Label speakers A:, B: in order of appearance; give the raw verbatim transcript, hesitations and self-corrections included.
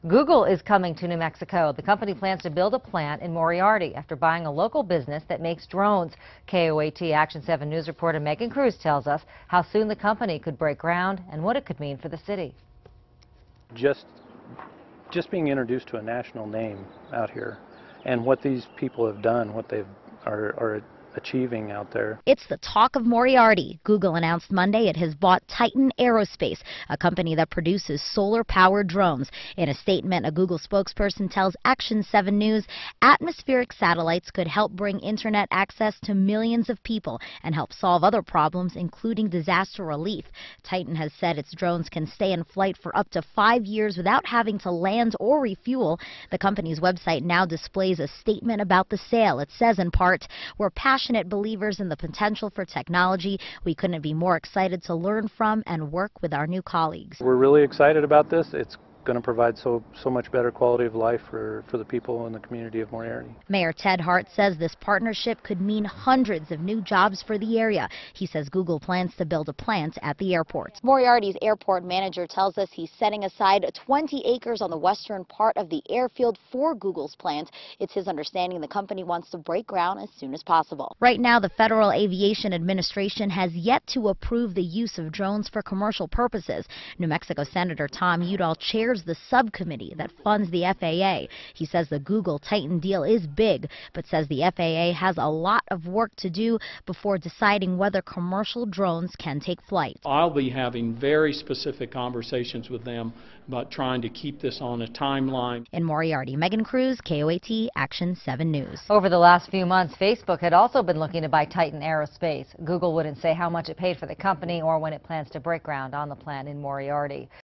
A: Google is coming to New Mexico. The company plans to build a plant in Moriarty after buying a local business that makes drones. K O A T Action seven News reporter Megan Cruz tells us how soon the company could break ground and what it could mean for the city.
B: Just, just being introduced to a national name out here and what these people have done, what they are, are achieving out there.
C: It's the talk of Moriarty. Google announced Monday it has bought Titan Aerospace, a company that produces solar-powered drones. In a statement, a Google spokesperson tells Action seven News atmospheric satellites could help bring internet access to millions of people and help solve other problems, including disaster relief. Titan has said its drones can stay in flight for up to five years without having to land or refuel. The company's website now displays a statement about the sale. It says in part, "We're passionate believers in the potential for technology. We couldn't be more excited to learn from and work with our new colleagues."
B: We're really excited about this. It's going to provide so so much better quality of life for, for the people in the community of Moriarty.
C: Mayor Ted Hart says this partnership could mean hundreds of new jobs for the area. He says Google plans to build a plant at the airport. Moriarty's airport manager tells us he's setting aside twenty acres on the western part of the airfield for Google's plant. It's his understanding the company wants to break ground as soon as possible. Right now, the Federal Aviation Administration has yet to approve the use of drones for commercial purposes. New Mexico Senator Tom Udall chairs the subcommittee that funds the F A A. He says the Google-Titan deal is big, but says the F A A has a lot of work to do before deciding whether commercial drones can take flight.
D: I'll be having very specific conversations with them about trying to keep this on a timeline.
C: In Moriarty, Megan Cruz, K O A T Action seven News.
A: Over the last few months, Facebook had also been looking to buy Titan Aerospace. Google wouldn't say how much it paid for the company or when it plans to break ground on the plant in Moriarty.